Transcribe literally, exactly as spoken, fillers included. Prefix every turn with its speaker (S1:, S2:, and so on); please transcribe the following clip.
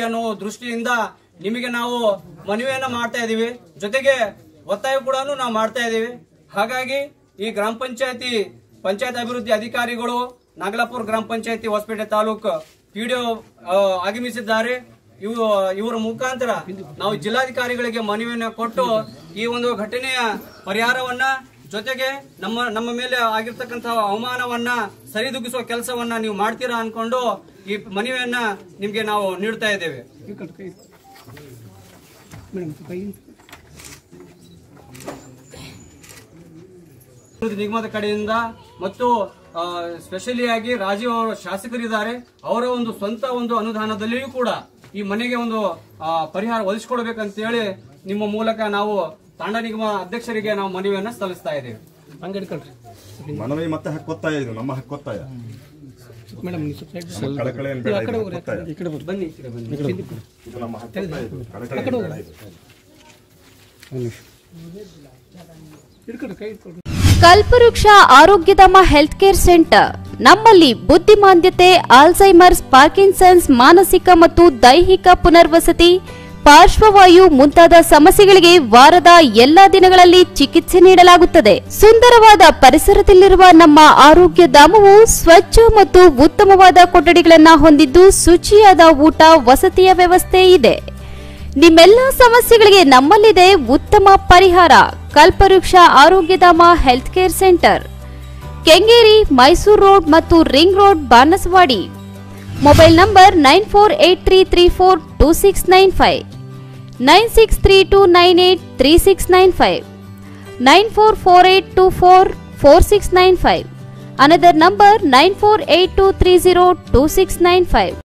S1: ಅನ್ನೋ ದೃಷ್ಟಿಯಿಂದ ನಿಮಗೆ ನಾವು ಮನವಿಯನ್ನ ಮಾಡ್ತಾ ಇದೀವಿ, ಜೊತೆಗೆ ಒತ್ತಾಯ ಕೂಡ ನಾವು ಮಾಡ್ತಾ ಇದೀವಿ. ಹಾಗಾಗಿ ಈ ಗ್ರಾಮ ಪಂಚಾಯತಿ ಪಂಚಾಯತ್ ಅಭಿವೃದ್ಧಿ ಅಧಿಕಾರಿಗಳು ನಾಗಲಾಪುರ ಗ್ರಾಮ ಪಂಚಾಯತಿ ಹೊಸಪೇಟೆ ತಾಲೂಕು ಪಿಡಿಒ ಆಗಮಿಸಿದ್ದಾರೆ. ಇವು ಇವರ ಮುಖಾಂತರ ನಾವು ಜಿಲ್ಲಾಧಿಕಾರಿಗಳಿಗೆ ಮನವಿಯನ್ನ ಕೊಟ್ಟು ಈ ಒಂದು ಘಟನೆಯ ಪರಿಹಾರವನ್ನ, ಜೊತೆಗೆ ನಮ್ಮ ನಮ್ಮ ಮೇಲೆ ಆಗಿರ್ತಕ್ಕಂತಹ ಅವಮಾನವನ್ನ ಸರಿದೂಗಿಸುವ ಕೆಲಸವನ್ನ ನೀವು ಮಾಡ್ತೀರಾ ಅನ್ಕೊಂಡು ಈ ಮನವಿಯನ್ನ ನಿಮ್ಗೆ ನಾವು ನೀಡ್ತಾ ಇದ್ದೇವೆ. ನಿಗಮದ ಕಡೆಯಿಂದ ಮತ್ತು ಸ್ಪೆಷಲಿ ಆಗಿ ರಾಜೀವ್ ಅವರ ಶಾಸಕರಿದ್ದಾರೆ, ಅವರ ಒಂದು ಸ್ವಂತ ಒಂದು ಅನುದಾನದಲ್ಲಿಯೂ ಕೂಡ ಈ ಮನೆಗೆ ಒಂದು ಪರಿಹಾರ ಒದಗಿಸಿಕೊಡ್ಬೇಕಂತ ಹೇಳಿ ನಿಮ್ಮ ಮೂಲಕ ನಾವು ತಾಂಡ ನಿಗಮ ಅಧ್ಯಕ್ಷರಿಗೆ ನಾವು ಮನವಿಯನ್ನ ಸಲ್ಲಿಸ್ತಾ ಇದ್ದೇವೆ.
S2: ಮನವಿ ಮತ್ತೆ ಹಕ್ಕೊತ್ತಾಯ, ಇದು ನಮ್ಮ ಹಕ್ಕೊತ್ತಾಯ.
S3: ಕಲ್ಪವೃಕ್ಷ ಆರೋಗ್ಯಧಾಮ ಹೆಲ್ತ್ ಕೇರ್ ಸೆಂಟರ್ ನಮ್ಮಲ್ಲಿ ಬುದ್ಧಿಮಾಂದ್ಯತೆ, ಆಲ್ಝೈಮರ್ಸ್, ಪಾರ್ಕಿನ್ಸನ್ಸ್, ಮಾನಸಿಕ ಮತ್ತು ದೈಹಿಕ ಪುನರ್ವಸತಿ, ಪಾರ್ಶ್ವವಾಯು ಮುಂತಾದ ಸಮಸ್ಯೆಗಳಿಗೆ ವಾರದ ಎಲ್ಲಾ ದಿನಗಳಲ್ಲಿ ಚಿಕಿತ್ಸೆ ನೀಡಲಾಗುತ್ತದೆ. ಸುಂದರವಾದ ಪರಿಸರದಲ್ಲಿರುವ ನಮ್ಮ ಆರೋಗ್ಯ ಧಾಮವು ಸ್ವಚ್ಛ ಮತ್ತು ಉತ್ತಮವಾದ ಕೊಠಡಿಗಳನ್ನು ಹೊಂದಿದ್ದು ಶುಚಿಯಾದ ಊಟ ವಸತಿಯ ವ್ಯವಸ್ಥೆ ಇದೆ. ನಿಮ್ಮೆಲ್ಲ ಸಮಸ್ಯೆಗಳಿಗೆ ನಮ್ಮಲ್ಲಿದೆ ಉತ್ತಮ ಪರಿಹಾರ. Kalpavriksha Arogyadhama health care centre, Kengeri, Mysore road ಮತ್ತು ring road, Banaswadi. Mobile number nine four eight three three four two six nine five, nine six three two nine eight three six nine five, nine four four eight two four four six nine five. Another number nine four eight two three zero two six nine five.